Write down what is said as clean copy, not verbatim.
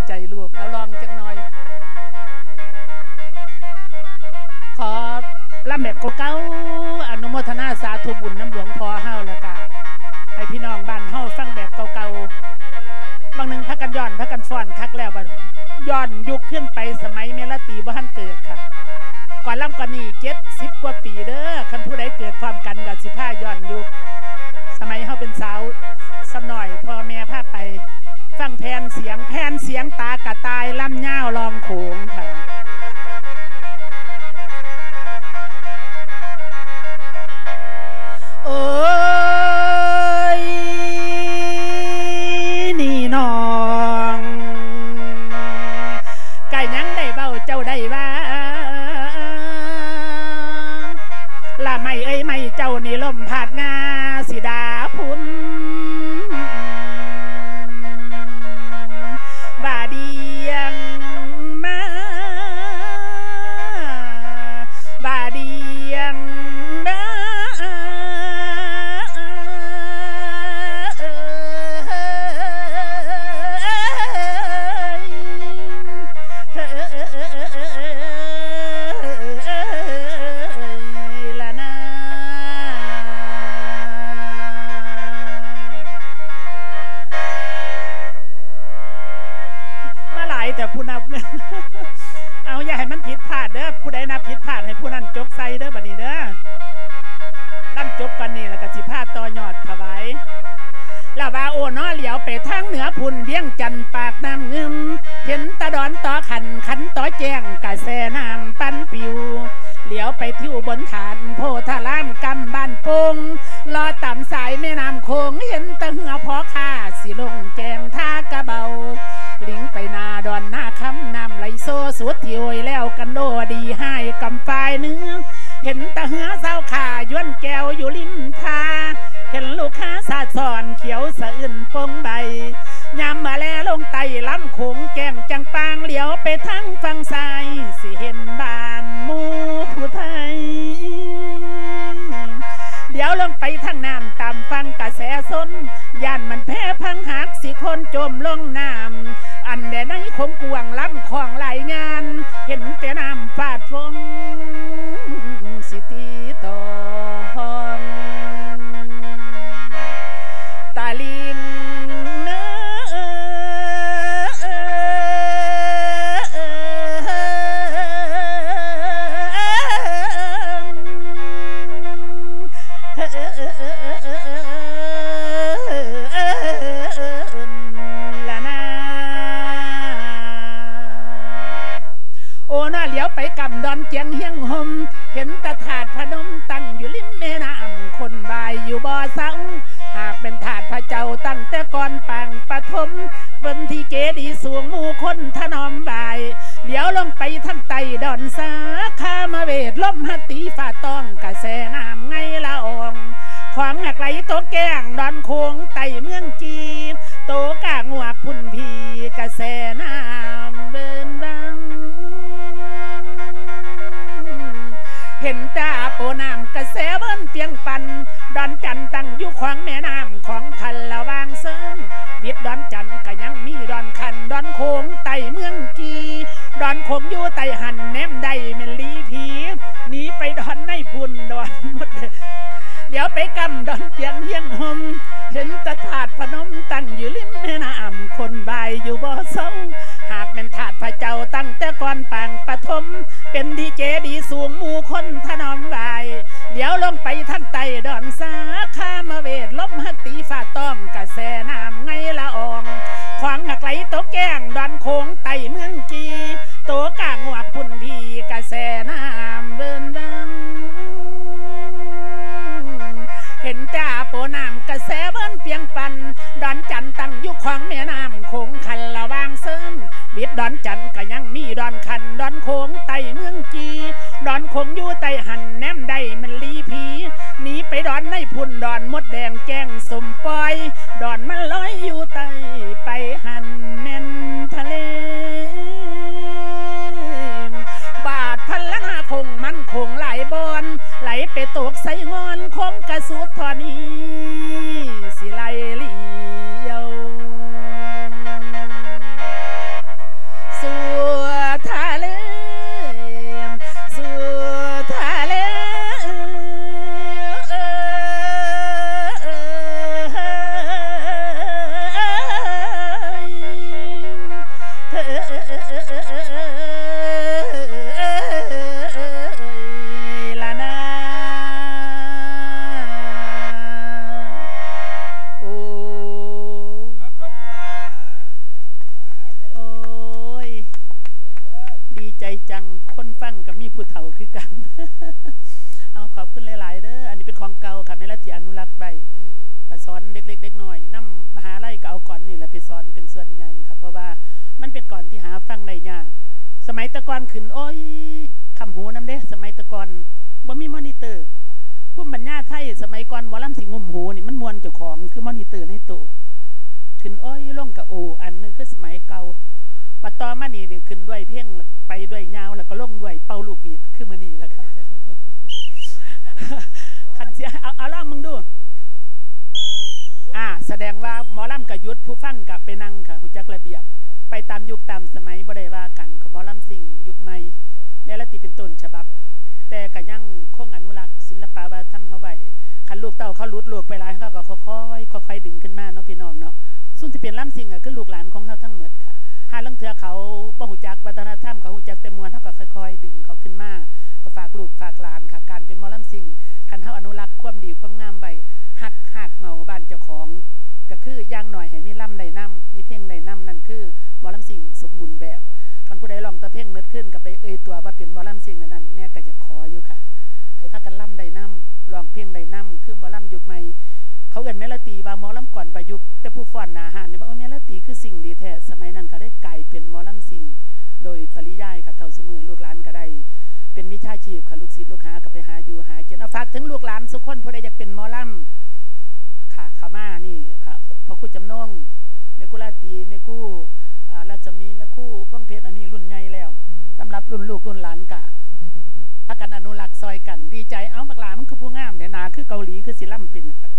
ใจลูกเอาลองจักหน่อยขอลำแบบเก่าๆอนุโมทนาสาธุบุญน้ำหลวงพ่อเฮาแล้วก็ให้พี่น้องบ้านเฮาฟังแบบเก่าๆบางหนึ่งพักกันย้อนพักกันฟ้อนคักแล้วบัดย้อนยุคขึ้นไปสมัยเมลตีบ่ทันเกิดค่ะก่อนลำก่อนนี้70 กว่าปีเด้อคันผู้ใดเกิดพร้อมกันกับ15ย้อนยุคสมัยเฮาเป็นสาวสำหน่อยพ่อแม่พาไปฟังแผ่นเสียงตากระตายลำย่าวลองโขงค่ะโอ้ยนี่น้องไก่ยังได้เบ้าเจ้าได้ว่าละไม่เอ้ยไม่เจ้านี่ลมผาดงาสิดาพุนว่าเดียงมาว่าเดียงมาแต่ผู้นับเนี่ยเอาอย่าให้มันผิดพลาดเด้อผู้ใดนับผิดพลาดให้ผู้นั้นจกใส่เด้อบัดนี้เด้อลั่นจบกันนี่แล้วก็สิพาต่อยอดถวายลาวาโอน้อเหลียวไปทางเหนือพุ่นเลี้ยงจันปากน้ำเงินเห็นตะดอนต่อขันต่อแจ้งกะแสน้ำปั้นปิวเหลียวไปที่อุบลฐานโพธารามกำบ้านโป่งลอต่ำสายแม่น้ำโขงเห็นตะเหือพอค่าสิลงแกงท่ากระเบาลิงไปนาดอนหน้าคำน้ำไหลโซสุดที่โอยแล้วกันโดดีให้กำปลายเนื้อเห็นตะเหือเศร้าขาย้วนแก้วอยู่ริมทาเห็นลูกค้าสาดสอนเขียวสะอื่นปงใบยามมาแลลงไตล้ำโขงแกงจังปางเหลียวไปทั้งฝั่งซ้ายสิเห็นบ้านมูผู้ไทยเดี๋ยวลงไปทางน้ำตามฟังกระแสส้นย่านมันแพ้พังหักสิคนจมลงน้ำอันแดในคมกวงล้ำของไหลงานเห็นแต่น้ำฟาดฟงสิตีตองตาลิงเนื้โอ้น่าเหลียวไปกำดอนเจียงเฮียงหมเห็นตะถาดพนมตั้งอยู่ริมแม่น้ำคนบายอยู่บ่อสังหากเป็นถาดพระเจ้าตั้งแต่ก่อนปางปฐมเป็นที่เกดีสูงมูคนถนอมบายเหลียวลงไปทั้งไตดอนสาคามาเวทล้มหัตตีฝ่าต้องกระแสน้ำไงละอองของหักไหลโตแก้งดอนโค้งไตเมืองจีโตกางหวกพุ่นพีกระแสน้ำเบินบังเห็นตาโปน้ำกระแสเบิ้นเปียงปันดอนจันตั้งอยู่ขวางแม่น้ำของคันละวางเซิงวิดดอนจันก็ยังมีดอนคันดอนโค้งไตเมืองจีดอนโค้งอยู่ไตหันแนมได้เมลีผีหนีไปดอนในพุ่นดอนหมดเดี๋ยวไปกำดอนเจียงเฮียงหมเห็นตะถาดพนมตั้งอยู่ริมแม่น้ำคนบายอยู่บ่อเศร้าหากเป็นถาดพระเจ้าตั้งแต่ก่อนปางปฐมเป็นดีเจดีสูงมูคนถนอมบายเหลียวลงไปทางไตดอนสาคามาเวทล้มหักตีฝ่าต้องกระแสน้ำไงละอองขวางหักไหลโตแก้งดอนโค้งไตเมืองกีโตกางหวักพุ่นพีกระแสน้ำเบินดังเห็นจ่าโปน้ำกระแสเบิ้นเปียงปันดอนจันตั้งอยู่ขวางแม่น้ำโขงคันละวางเซิงวิดดอนจันก็ยังมีดอนคันดอนโค้งไตเมืองจีดอนโค้งอยู่ไตหันแนมได้มันลีผีหนีไปดอนในพุ่นดอนมดแดงแจ้งสมปอยดอนมันลอยอยู่ไตไปหันแม่นทะเลบาดพันละนาคงมันคงหลายบอนไหลไปตกใส่งอนคงกระสุดทอนี้สิไหลเลี้ยวลานาโอ้โอ้ยดีใจจังคนฟังกับมีผู้เฒ่าคือกัน เอาขอบคุณหลายๆเด้ออันนี้เป็นของเก่าค่ะแม่ละที่อนุรักษ์ไปก็สอนเด็กๆเด็กน้อยน้ำมหาลัยก็เอาก่อนนี่แหละไปสอนเป็นส่วนใหญ่ครับเพราะว่ามันเป็นก่อนที่หาฟังได้ยากสมัยตะกอนขึ้นโอ้ยคำหูน้ำเด้สมัยตะกอนบ่มีมอนิเตอร์ผู้บรรยายไทยสมัยก่อนหมอลำสิงุ่มหูนี่มันมวนเจ้าของคือมอนิเตอร์ในตู้ขึ้นโอ้ยลงกับโออันนึงคือสมัยเก่าปัตตอมานี่ขึ้นด้วยเพ่งไปด้วยยาวแล้วก็ลงด้วยเป่าลูกหวีดคือมือนี่แหละครับขันเสียเอาล่องมึงดูแสดงว่าหมอลำกับยุทธผู้ฟังกับไปนั่งค่ะหุ่จักระเบียบไปตามยุคตามสมัยบ่ได้ว่ากันของหมอลำสิ่งยุคใหม่แม้ละติเป็นต้นฉบับแต่ก็ยังคงอนุรักษ์ศิลปะวัฒนธรรมเอาไว้คันลูกเต้าเขาลุดลูกไปหลายเขาก็ค่อยดึงขึ้นมาเนาะพี่น้องเนาะส่วนที่เป็นลำสิ่งก็คือลูกหลานของเขาทั้งหมดค่ะหาลังเถื่อเขาบ่หุ่จักวัฒนธรรมเขาหุ่จักแต่มวลเขาก็ค่อยๆดึงเขาขึ้นมาก็ฝากลูกฝากหลานค่ะการเป็นหมอลำสิ่งคันเขาอนุรักษ์ความดีความงามไว้หักเงาบ้านเจ้าของก็คืออย่างหน่อยให้มีล่ำใดน้ำมีเพ่งใดน้ำนั่นคือหมอลำสิ่งสมบูรณ์แบบคันผู้ใดลองตะเพ่งเม็ดขึ้นกับไปตัวว่าเป็นหมอลำสิ่งนั้นแม่ก็จะขออยู่ค่ะให้พักกันล่ำใดน้ำลองเพ่งใดน้ำคือหมอลำยุคใหม่เขาเอิ้นเมโลดี้ว่าหมอลำก่อนประยุกต์แต่ผู้ฟ้อนหน้าหานเนี่ยว่าเมโลดี้คือสิ่งดีแท้สมัยนั้นก็ได้กลายเป็นหมอลำสิ่งโดยปริยายกับเท่าสมือลูกหลานก็ได้เป็นวิชาชีพค่ะลูกศิษย์ลูกหาก็ไปหาอยู่หากินเอาฝากถึงลูกหลานทุกคนผู้ใดอยากเป็นหมอลำค่ะขาม่านี่ค่ะพระคุณจำนงแม่กุลาตีแม่กู้ราชมีแม่กู้เพิ่งเพชรอันนี้รุ่นใหญ่แล้วสำหรับรุ่นลูกรุ่นหลานกะพักกันอนุรักษ์ซอยกันดีใจเอาบักหลามันคือผู้งามแต่นาคือเกาหลีคือศิลป์เป็น